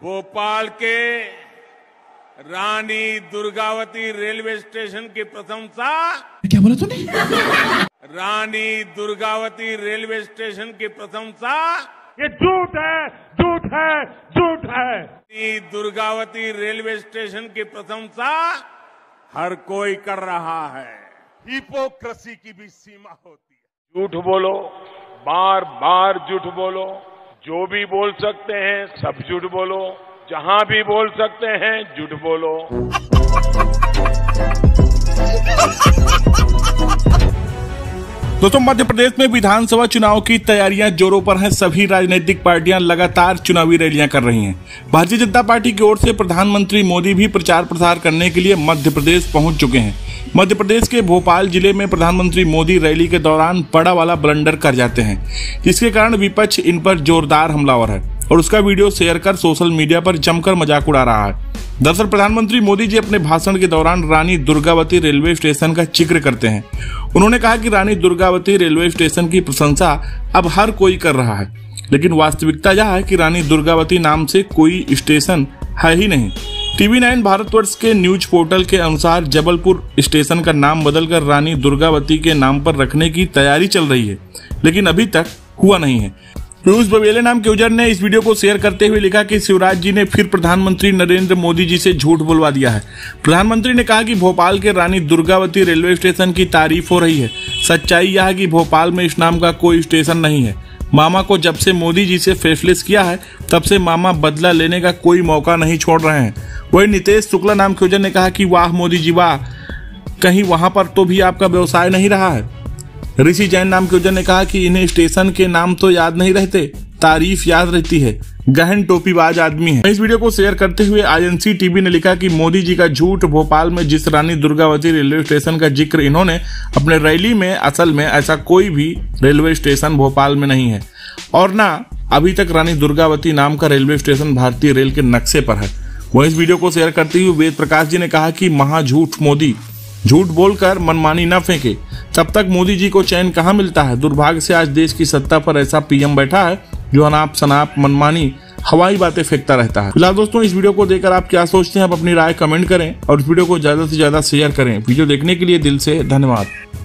भोपाल के Rani Durgavati railway station की प्रशंसा। क्या बोला तूने? रानी दुर्गावती रेलवे स्टेशन की प्रशंसा ये झूठ है, झूठ है, झूठ है। रानी दुर्गावती रेलवे स्टेशन की प्रशंसा हर कोई कर रहा है। हिपोक्रेसी की भी सीमा होती है। झूठ बोलो, बार बार झूठ बोलो, जो भी बोल सकते हैं सब झूठ बोलो, जहां भी बोल सकते हैं झूठ बोलो। दोस्तों, मध्य प्रदेश में विधानसभा चुनाव की तैयारियां जोरों पर हैं। सभी राजनीतिक पार्टियां लगातार चुनावी रैलियां कर रही हैं। भारतीय जनता पार्टी की ओर से प्रधानमंत्री मोदी भी प्रचार प्रसार करने के लिए मध्य प्रदेश पहुंच चुके हैं। मध्य प्रदेश के भोपाल जिले में प्रधानमंत्री मोदी रैली के दौरान बड़ा वाला ब्लंडर कर जाते हैं, जिसके कारण विपक्ष इन पर जोरदार हमलावर है और उसका वीडियो शेयर कर सोशल मीडिया पर जमकर मजाक उड़ा रहा है। दरअसल प्रधानमंत्री मोदी जी अपने भाषण के दौरान रानी दुर्गावती रेलवे स्टेशन का जिक्र करते हैं। उन्होंने कहा कि रानी दुर्गावती रेलवे स्टेशन की प्रशंसा अब हर कोई कर रहा है, लेकिन वास्तविकता यह है कि रानी दुर्गावती नाम से कोई स्टेशन है ही नहीं। TV9 भारतवर्ष के न्यूज पोर्टल के अनुसार जबलपुर स्टेशन का नाम बदलकर रानी दुर्गावती के नाम पर रखने की तैयारी चल रही है, लेकिन अभी तक हुआ नहीं है। पीयूष बबेले नाम के यूजर ने इस वीडियो को शेयर करते हुए लिखा कि शिवराज जी ने फिर प्रधानमंत्री नरेंद्र मोदी जी से झूठ बुलवा दिया है। प्रधानमंत्री ने कहा कि भोपाल के रानी दुर्गावती रेलवे स्टेशन की तारीफ हो रही है। सच्चाई यह है कि भोपाल में इस नाम का कोई स्टेशन नहीं है। मामा को जब से मोदी जी से फेसलेस किया है, तब से मामा बदला लेने का कोई मौका नहीं छोड़ रहे हैं। वही नितेश शुक्ला नाम के यूजर ने कहा कि वाह मोदी जी वाह, कहीं वहां पर तो भी आपका व्यवसाय नहीं रहा है। ऋषि जैन नाम के यूजर ने कहा कि इन्हें स्टेशन के नाम तो याद नहीं रहते, तारीफ याद रहती है, गहन टोपीबाज आदमी है। इस वीडियो को शेयर करते हुए INC TV ने लिखा कि मोदी जी का झूठ, भोपाल में जिस रानी दुर्गावती रेलवे स्टेशन का जिक्र इन्होंने अपने रैली में, असल में ऐसा कोई भी रेलवे स्टेशन भोपाल में नहीं है और ना अभी तक रानी दुर्गावती नाम का रेलवे स्टेशन भारतीय रेल के नक्शे पर है। वहीं इस वीडियो को शेयर करते हुए वेद प्रकाश जी ने कहा कि महाझूठ मोदी, झूठ बोलकर मनमानी न फेंके, तब तक मोदी जी को चैन कहां मिलता है। दुर्भाग्य से आज देश की सत्ता पर ऐसा PM बैठा है जो अनाप शनाप मनमानी हवाई बातें फेंकता रहता है। फिलहाल दोस्तों, इस वीडियो को देखकर आप क्या सोचते हैं, आप अपनी राय कमेंट करें और इस वीडियो को ज्यादा से ज्यादा शेयर करें। वीडियो देखने के लिए दिल से धन्यवाद।